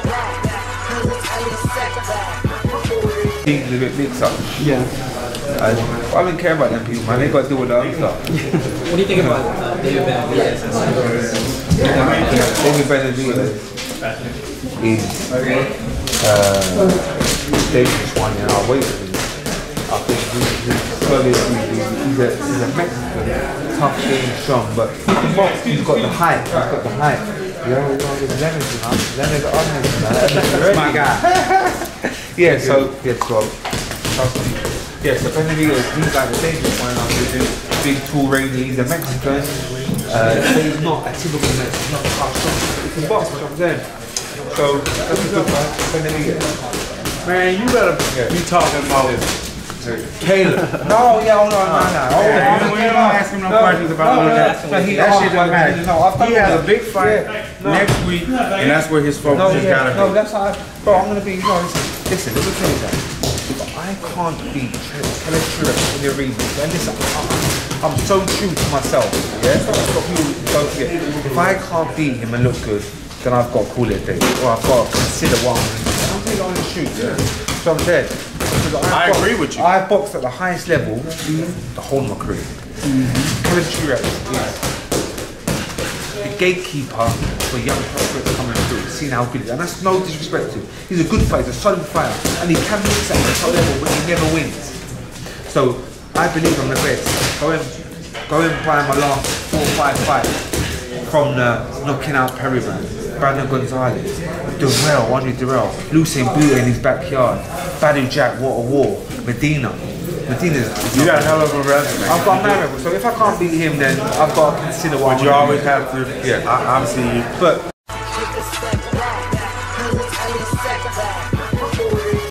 He's a bit mixed up. Yeah. I don't care about them people, man. They got to deal with the other stuff. What do you think about David Benavidez? David Benavidez is dangerous one, and I'll wait for him. I think he's a Mexican, tough, being strong, but he's got the height. That's my guy. Yeah, so Benavidez, he's like the dangerous one. Big, tall, rangy. He's a Mexican. He's not a typical Mexican. Not tough. He can box, what I'm saying. So that's a good one. Benavidez. Man, you better be talking about Caleb. No, hold on. We don't ask him no questions about that. That shit doesn't matter. He has a big fight next week, and that's where his focus has got to be. No, that's how bro, I'm going to be, listen, let me tell you that. If I can't beat Kelly Truitt in the arena, then listen, I'm so true to myself, yeah? That's what people don't forget. If I can't beat him and look good, then I've got to call it a day. Or I've got to consider what I'm going to do. I'm doing it on the shoot, yeah? So I'm dead. I agree with you. I've boxed at the highest level the whole of my career. Kelly Truitt is the gatekeeper for young prospects coming through, seeing how good he is. And that's no disrespect to him. He's a good fighter, a solid fighter, and he can mix at the top level, but he never wins. So I believe I'm the best. Go and buy my last 4 or 5 fights from the knocking out Perryman, Brandon Gonzalez, Andre Durrell, Lucien Boutte in his backyard, Badu Jack, What a War, Medina's. You got a hell of a resume. I've got a resume, so if I can't beat him, then I've got to consider what. But you always have to. Yeah, obviously. But